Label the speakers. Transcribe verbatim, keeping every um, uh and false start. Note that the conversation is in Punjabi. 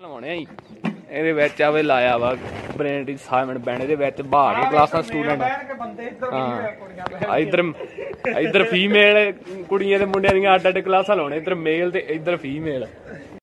Speaker 1: ਲਵਾਉਣੇ ਜੀ ਇਹਦੇ ਵਿੱਚ ਆਵੇ ਲਾਇਆ ਵਾ ਬ੍ਰੇਨ ਦੀ ਸਾਇਮਨ ਬੈਂਡ ਇਹਦੇ ਵਿੱਚ ਬਹਾ ਕੇ ਕਲਾਸਾਂ ਸਟੂਡੈਂਟ ਹਾਂ ਇਧਰ ਇਧਰ ਫੀਮੇਲ ਕੁੜੀਆਂ ਤੇ ਮੁੰਡਿਆਂ ਦੀਆਂ ਅੱਡ ਅੱਡ ਕਲਾਸਾਂ ਲਾਉਣੇ ਇਧਰ ਮੇਲ ਤੇ ਇਧਰ ਫੀਮੇਲ।